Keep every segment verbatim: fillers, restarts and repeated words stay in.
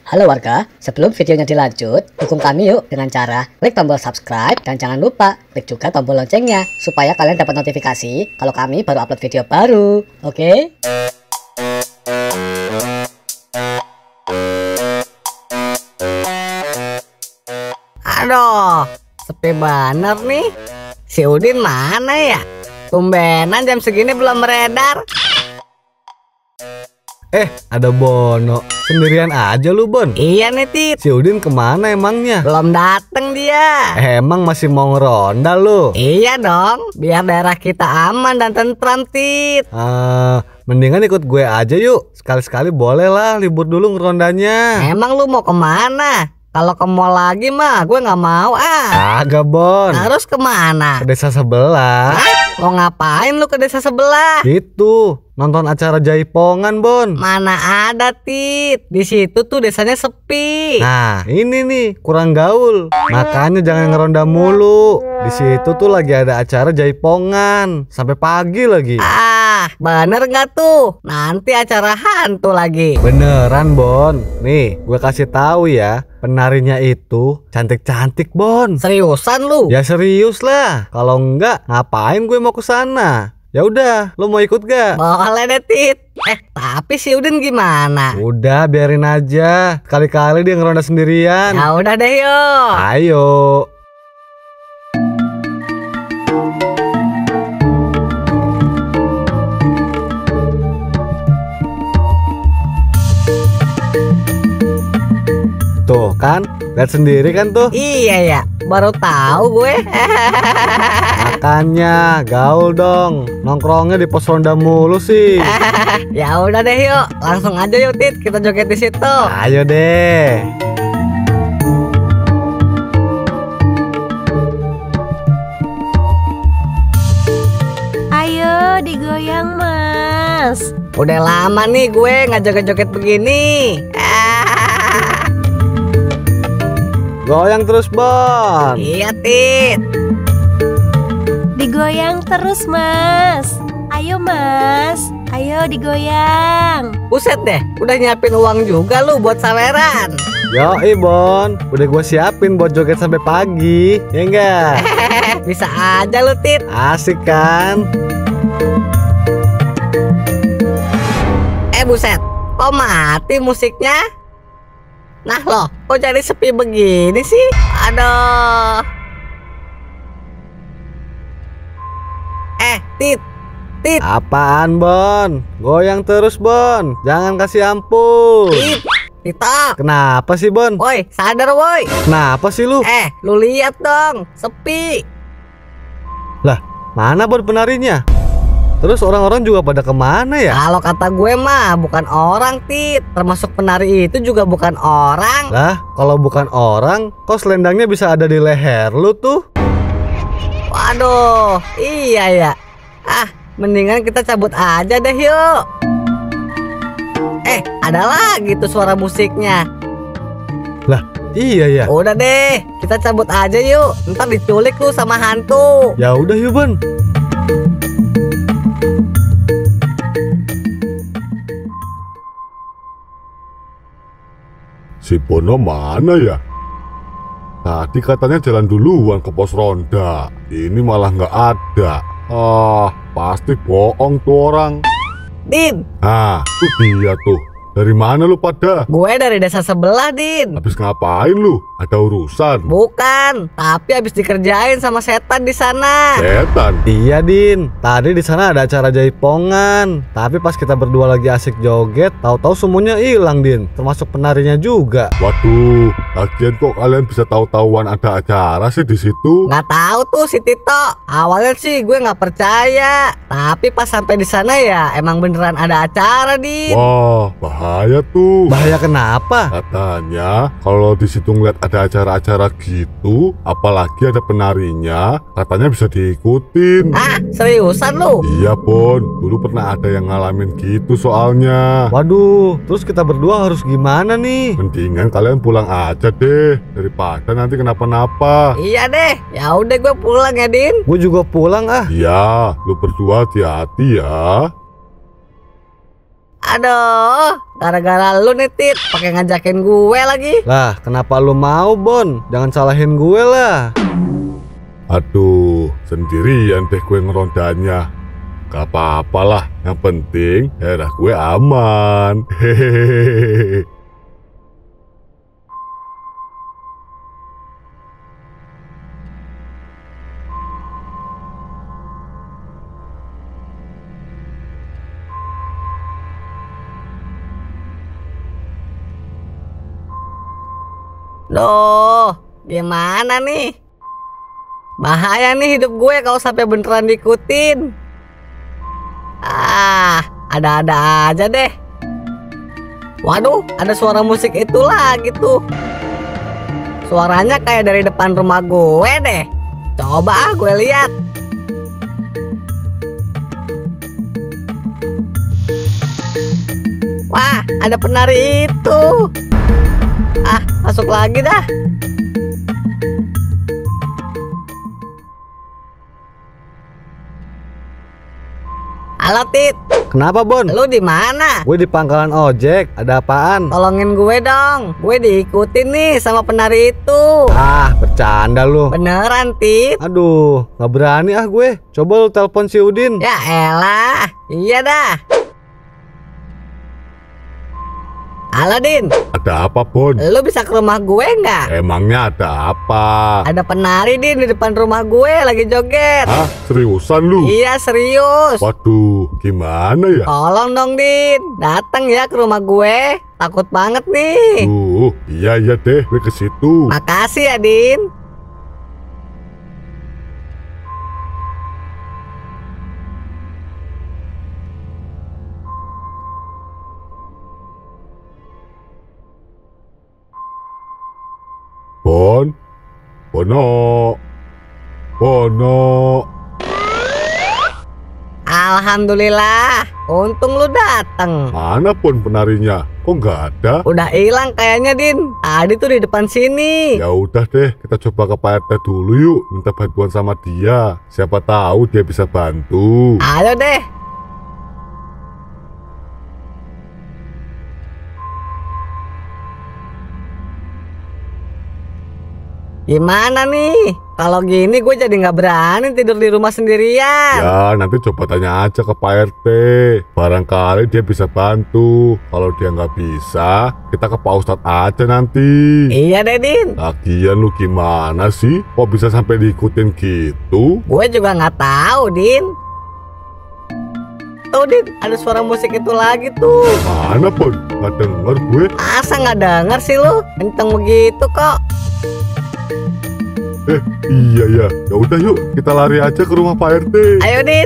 Halo warga, sebelum videonya dilanjut, dukung kami yuk dengan cara klik tombol subscribe dan jangan lupa klik juga tombol loncengnya supaya kalian dapat notifikasi kalau kami baru upload video baru. Oke? Aduh, sepi bener nih. Si Udin mana ya? Tumbenan jam segini belum beredar. Eh, ada Bono. Sendirian aja lu, Bon. Iya nih, Tit. Si Udin kemana emangnya? Belum dateng dia. Eh, emang masih mau ngeronda lu? Iya dong, biar daerah kita aman dan tentram, Tit. Ah, mendingan ikut gue aja yuk. Sekali-sekali boleh lah libur dulu ngerondanya. Emang lu mau kemana? Kalau ke mall lagi mah gue nggak mau ah. Agak, Bon. Harus kemana? Ke desa sebelah. Hah? Mau ngapain lu ke desa sebelah? Gitu, nonton acara jaipongan, Bon. Mana ada, Tit. Di situ tuh desanya sepi. Nah, ini nih kurang gaul. Makanya jangan ngeronda mulu. Di situ tuh lagi ada acara jaipongan sampai pagi lagi. Ah, bener nggak tuh? Nanti acara hantu lagi. Beneran, Bon. Nih, gue kasih tahu ya. Penarinya itu cantik-cantik, Bon. Seriusan lu? Ya serius lah. Kalau enggak, ngapain gue mau ke sana? Ya udah, lo mau ikut gak? Boleh deh, Tit. Eh, tapi si Udin gimana? Udah, biarin aja. Kali-kali dia ngeronda sendirian. Ya udah deh, yo. Ayo. Tuh kan, lihat sendiri kan tuh. Iya ya, baru tahu gue. Makanya gaul dong, nongkrongnya di pos ronda mulu sih. Ya udah deh yuk, langsung aja yuk, Tit, kita joget di situ. Ayo deh. Ayo digoyang, Mas. Udah lama nih gue nggak joget-joget begini. Goyang terus, Bon. Iya, Tit. Digoyang terus, Mas. Ayo, Mas. Ayo digoyang. Buset deh, udah nyiapin uang juga lu buat saweran. Yoi, Bon. Udah gue siapin buat joget sampai pagi. Ya enggak? Bisa aja lu, Tit. Asik kan? Eh, buset. Kok mati musiknya? Nah loh, kok jadi sepi begini sih? Aduh. Eh, Tit. Tit. Apaan, Bon? Goyang terus, Bon. Jangan kasih ampun. Tit. Tito. Kenapa sih, Bon? Woi, sadar woi. Kenapa sih lu? Eh, lu lihat dong, sepi. Lah, mana Bon penarinya? Terus orang-orang juga pada kemana ya? Kalau kata gue mah bukan orang, Tit. Termasuk penari itu juga bukan orang. Lah, kalau bukan orang, kok selendangnya bisa ada di leher lu tuh? Waduh, iya ya. Ah, mendingan kita cabut aja deh yuk. Eh, ada lagi tuh suara musiknya. Lah, iya ya. Udah deh, kita cabut aja yuk. Ntar diculik lu sama hantu. Ya udah yuk, Bon. Si Bono mana ya? Tadi katanya jalan duluan ke pos ronda. Ini malah nggak ada. Ah, pasti bohong tuh orang. Din, Nah, itu dia tuh. Dari mana lu pada? gue dari desa sebelah, Din. Habis ngapain lu? Ada urusan? Bukan, tapi habis dikerjain sama setan di sana. Setan? Iya, Din. Tadi di sana ada acara jaipongan. Tapi pas kita berdua lagi asik joget, tahu-tahu semuanya hilang, Din. Termasuk penarinya juga. Waduh, lagian kok kalian bisa tahu-tahuan ada acara sih di situ? Nggak tahu tuh si Tito. Awalnya sih gue nggak percaya, tapi pas sampai di sana ya emang beneran ada acara, Din. Wah, bahaya tuh. Bahaya kenapa? Katanya kalau di situ ngeliat ada acara-acara gitu, apalagi ada penarinya, katanya bisa diikutin. Ah, seriusan lu? Iya, Bon. Dulu pernah ada yang ngalamin gitu soalnya. Waduh, terus kita berdua harus gimana nih? Mendingan kalian pulang aja deh, daripada nanti kenapa-napa. Iya deh, ya udah gue pulang ya, Din. Gue juga pulang ah. Iya, lu berdua hati-hati ya. Aduh, gara-gara lu nih Tit, pakai ngajakin gue lagi. Lah, kenapa lu mau, Bon? Jangan salahin gue lah. Aduh, sendirian deh gue ngerondanya. Gak apa-apalah, yang penting daerah gue aman. Hehehe. Duh, gimana nih? Bahaya nih hidup gue kalau sampai beneran diikutin. Ah, ada-ada aja deh. Waduh, ada suara musik itu lagi tuh. Suaranya kayak dari depan rumah gue deh. Coba ah gue lihat. Wah, ada penari itu. Ah, masuk lagi dah. Halo Tit, Kenapa, Bon? lu di mana? Gue di pangkalan ojek. Ada apaan? Tolongin gue dong. Gue diikutin nih sama penari itu. Ah, bercanda lu. Beneran Tit? Aduh, nggak berani ah gue. Coba lu telepon si Udin. Ya elah, iya dah. Halo Din, Ada apa, Bon? lu bisa ke rumah gue nggak? Emangnya ada apa? Ada penari Din di depan rumah gue lagi joget. Hah? Seriusan lu? Iya serius. Waduh, gimana ya? Tolong dong Din, datang ya ke rumah gue. Takut banget nih. Uh, iya iya deh, gue ke situ. Makasih ya Din. Bon, Bono, Bono. Alhamdulillah, untung lu datang. Mana Bon penarinya? Kok nggak ada? Udah hilang kayaknya Din. Tadi tuh di depan sini. Ya udah deh, kita coba ke Pak R T dulu yuk, minta bantuan sama dia. Siapa tahu dia bisa bantu. Ayo deh. Gimana nih? Kalau gini gue jadi nggak berani tidur di rumah sendirian. Ya nanti coba tanya aja ke Pak R T. Barangkali dia bisa bantu. Kalau dia nggak bisa, kita ke Pak Ustadz aja nanti. Iya deh Din. Lagian lu gimana sih? Kok bisa sampai diikutin gitu? Gue juga nggak tahu Din. Tuh Din, ada suara musik itu lagi tuh. Mana Bon? Nggak denger gue. Masa nggak denger sih lu? Kenceng begitu kok. Eh iya ya. Ya udah yuk, kita lari aja ke rumah Pak R T. Ayo Din.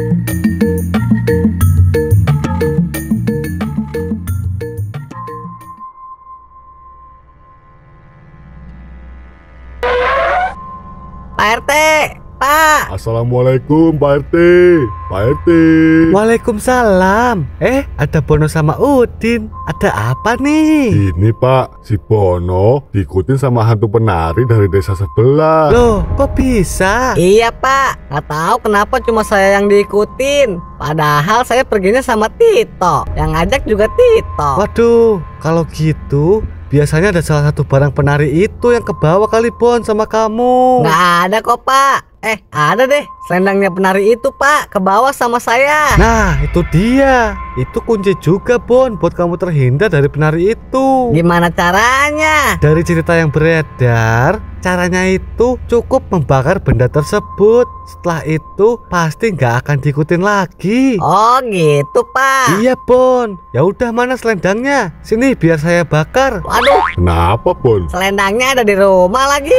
Pak R T, Pak. Assalamualaikum Pak R T. Pak R T. Waalaikumsalam. Eh, ada Bono sama Udin. Ada apa nih? Ini Pak, si Bono diikutin sama hantu penari dari desa sebelah. Loh, kok bisa? Iya Pak, nggak tahu kenapa cuma saya yang diikutin. Padahal saya perginya sama Tito, yang ngajak juga Tito. Waduh, kalau gitu biasanya ada salah satu barang penari itu yang kebawa kali Bon sama kamu. Nggak ada kok Pak. Eh ada deh, selendangnya penari itu Pak, ke bawah sama saya. Nah, itu dia. Itu kunci juga Bon buat kamu terhindar dari penari itu. Gimana caranya? Dari cerita yang beredar, caranya itu cukup membakar benda tersebut. Setelah itu pasti nggak akan diikutin lagi. Oh gitu Pak. Iya Bon. Ya udah, mana selendangnya? Sini biar saya bakar. Waduh, Kenapa Bon? selendangnya ada di rumah lagi.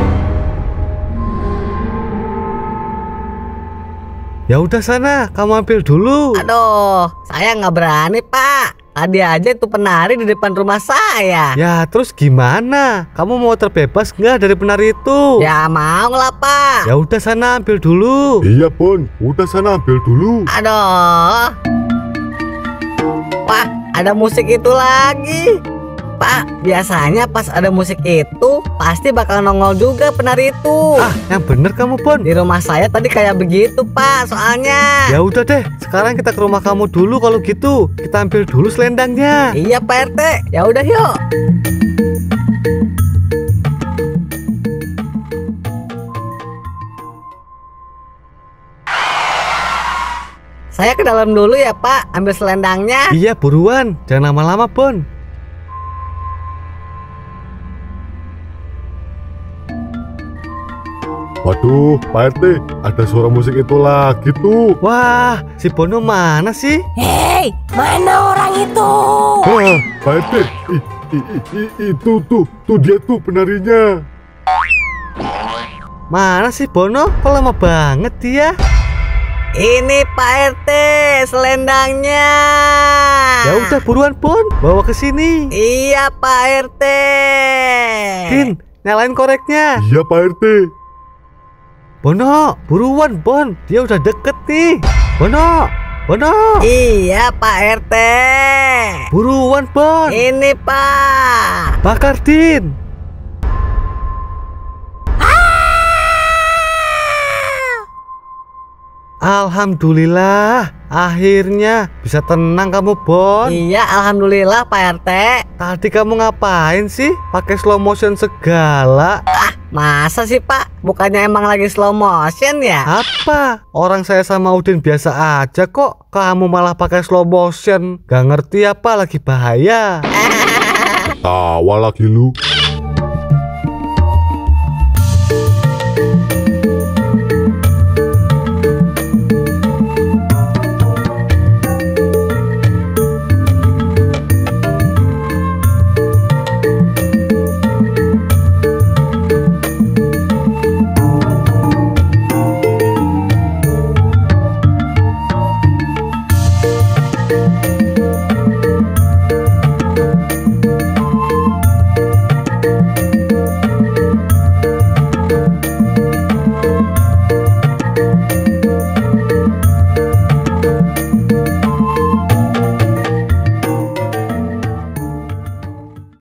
Ya udah sana, kamu ambil dulu. Aduh, saya nggak berani Pak. Tadi aja itu penari di depan rumah saya. Ya terus gimana? Kamu mau terbebas nggak dari penari itu? Ya mau lah Pak. Ya udah sana ambil dulu. Iya Bon, udah sana ambil dulu. Aduh. Wah, ada musik itu lagi. Pak, Biasanya pas ada musik itu pasti bakal nongol juga penari itu. Ah, yang bener kamu, Bon. Di rumah saya tadi kayak begitu, Pak, soalnya. Ya udah deh, sekarang kita ke rumah kamu dulu kalau gitu. Kita ambil dulu selendangnya. Iya, Pak R T. Ya udah yuk. Saya ke dalam dulu ya, Pak, ambil selendangnya. Iya, buruan. Jangan lama-lama, Bon. Waduh, Pak R T, ada suara musik itu lagi tuh. Wah, si Bono mana sih? Hei, mana orang itu? Wah, Pak R T, i- i- i- i- itu tuh, tuh dia tuh penarinya. Mana sih Bono? Kok lama banget dia? Ini Pak R T, selendangnya. Ya udah buruan, Bon. Bawa ke sini. Iya, Pak R T. Din, nyalain koreknya. Iya, Pak R T. Bono, buruan, Bon. Dia udah deket nih. Bono, Bono. Iya, Pak R T. Buruan, Bon. Ini, Pak. Bakar, Din. Alhamdulillah, akhirnya bisa tenang kamu, Bon. Iya, alhamdulillah, Pak R T. Tadi kamu ngapain sih? Pakai slow motion segala. Masa sih, Pak? Bukannya emang lagi slow motion ya? Apa? Orang saya sama Udin biasa aja kok. Kamu malah pakai slow motion. Gak ngerti apa lagi bahaya. Tawa lagi lu.